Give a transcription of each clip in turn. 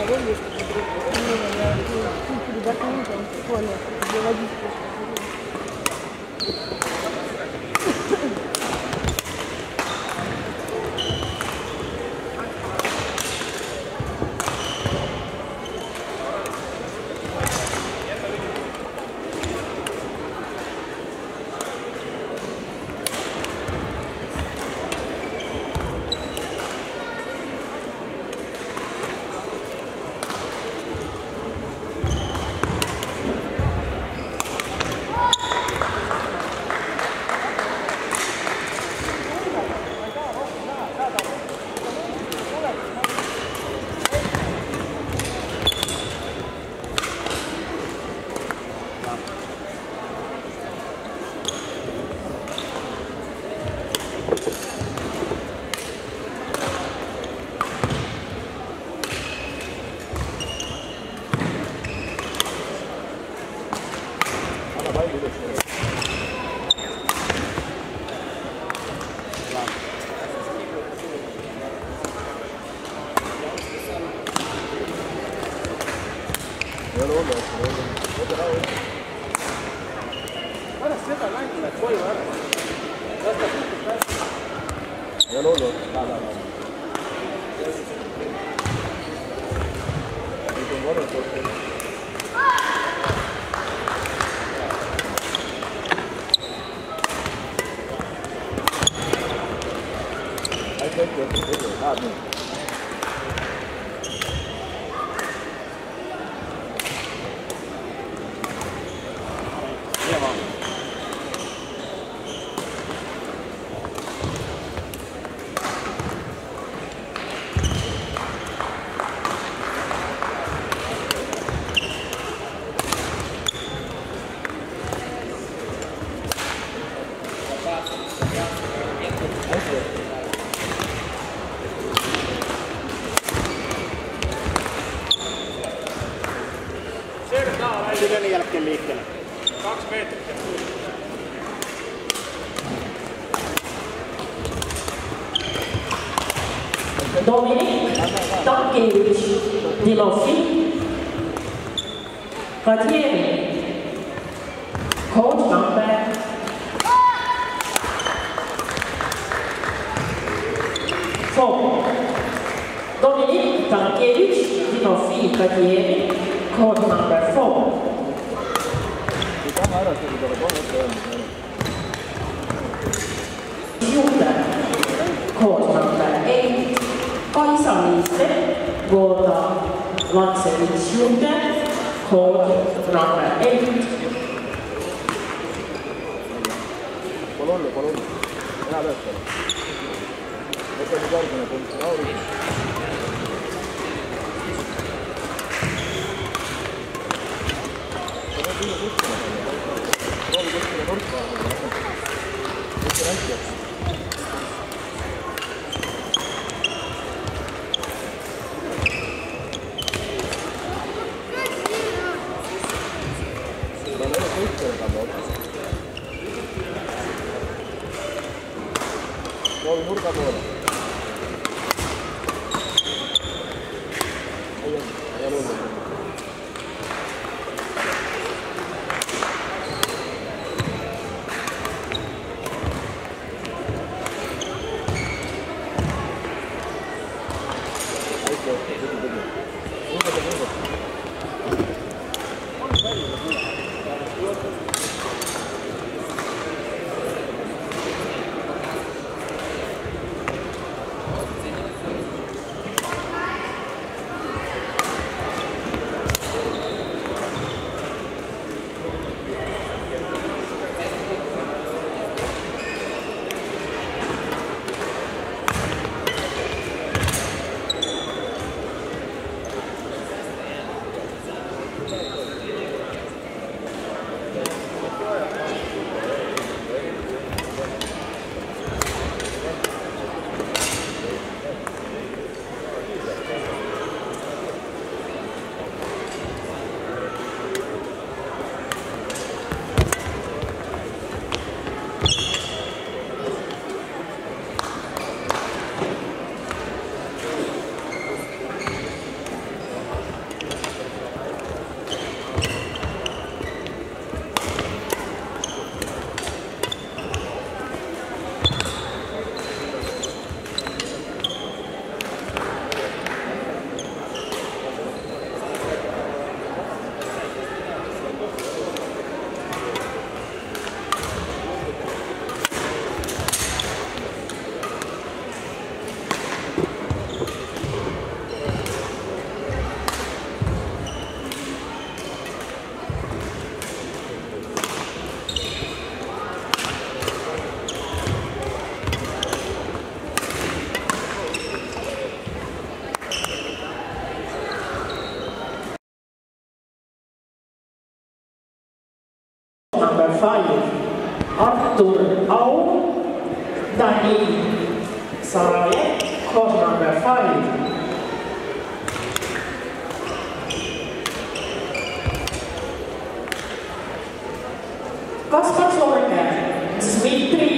voglio tutti di battimento non si può deve discutere. Sydänin jälkeen liikkeelle. 2 metriä. Dominik Tankevich Timofey Katiemi. Coach number 4. Dominik Tankevich Timofey Katiemi. Coach number 4. Juurde. Coach number 8. Kaisa-Liise Voda Latsevich Juurde. Coach number 8. Palun. Enam ööpäev. Võta nüüd järgmine punkt. Lauri. Proovi kuskile nurka. Kuskile hästi. Proovi nurga poole. Ei ole hullu. Number 5, Artur Au, Dani Sarajev, court number 5. Kaspar Sorge, Dmitri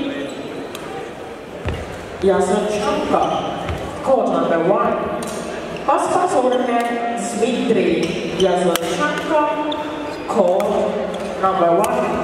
Yazovchenko, court number 1. Kaspar Sorge, Dmitri Yazovchenko, court number 1.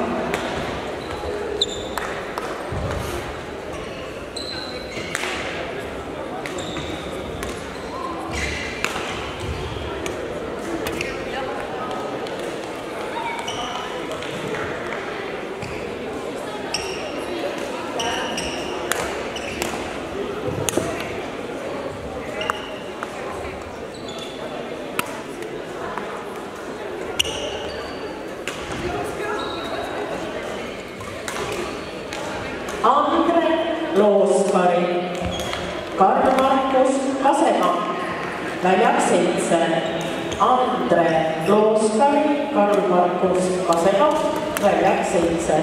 Andre Looskari, Karl-Markus Kasemaa, väljak 7. Andre Looskari, Karl-Markus Kasemaa, väljak 7.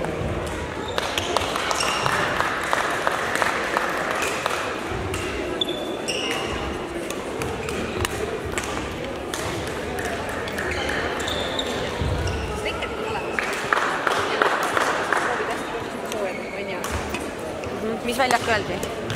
Mis väljak öeldi?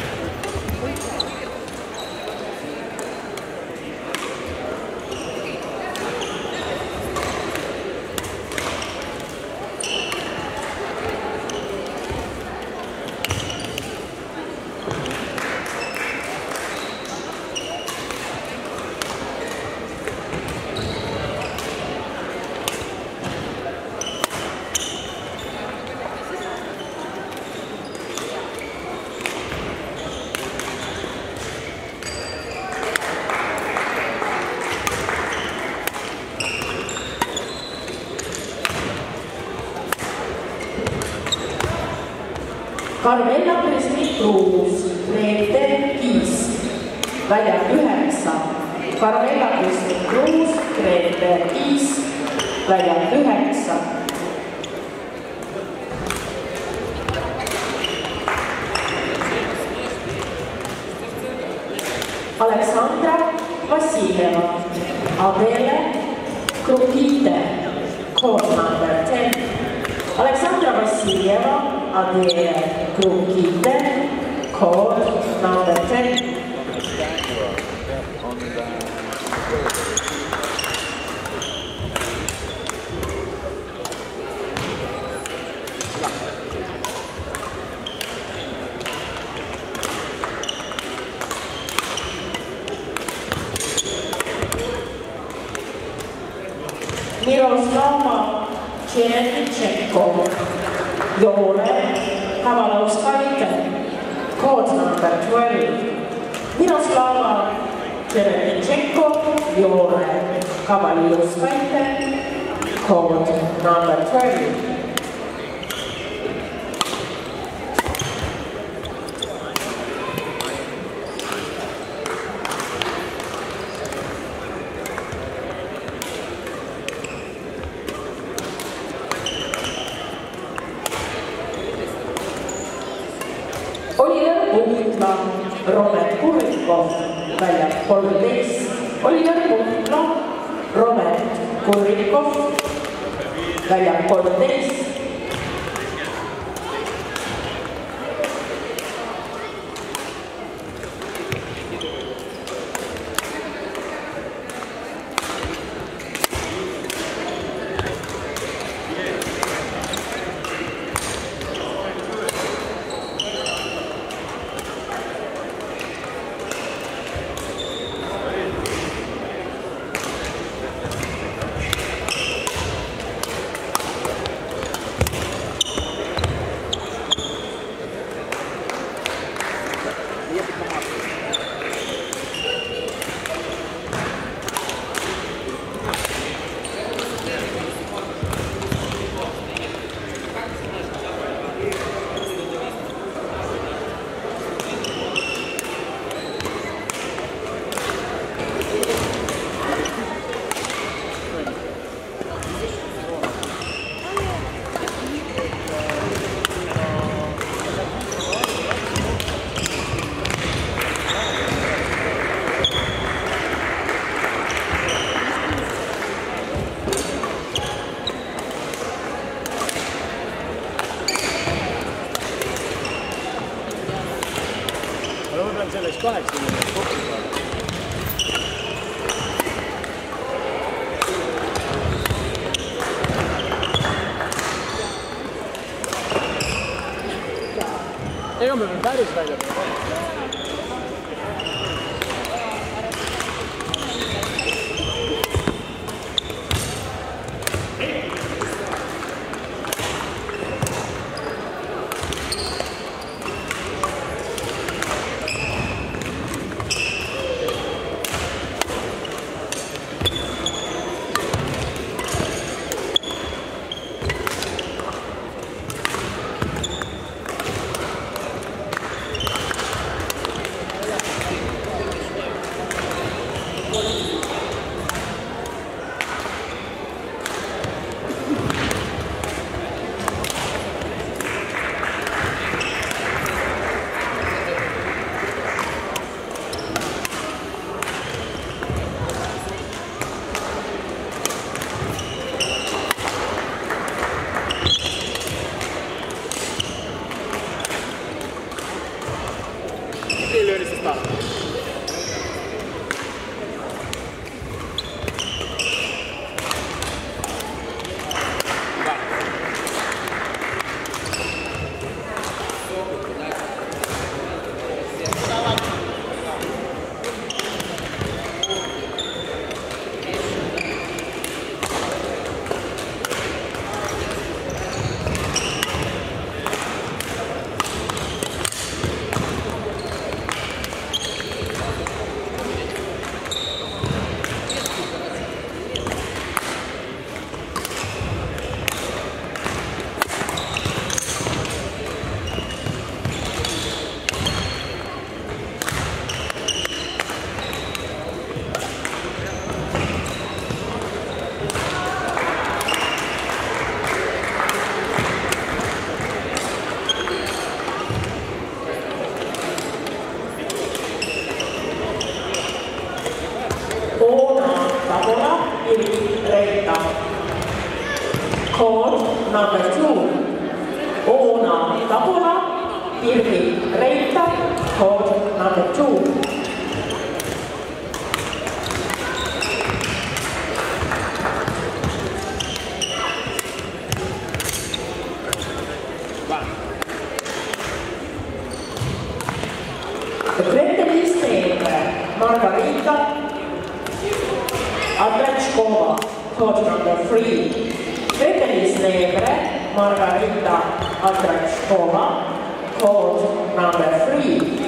Karmela Krismi-Kruus, Grete Kiis, väljak 9. Karmela Krismi-Kruus, Grete Kiis, väljak 9. Aleksandra Vassiljeva, Adele Krukide, court number 10. Aleksandra Vassiljeva, Adele Krukide, court number 10. Miroslava Chernychenko, Jole Kavalauskaite, court number 12. Miroslava Chernychenko, Jole Kavalauskaite, court number 12. Oliver Puhla, Robert Kurikov, väljak 13. Oliver Puhla, Robert Kurikov, väljak 13. 80 kokkupäivä. Ega me veel päris välja pole. Lyönnissä startti. Code number 2. Oona Tapola, Irvi Reita, code number 2. The Gretel's name, Margarita Adrachkova, code number 3. Gretel's name, Margarita Adrachkova, code number 3.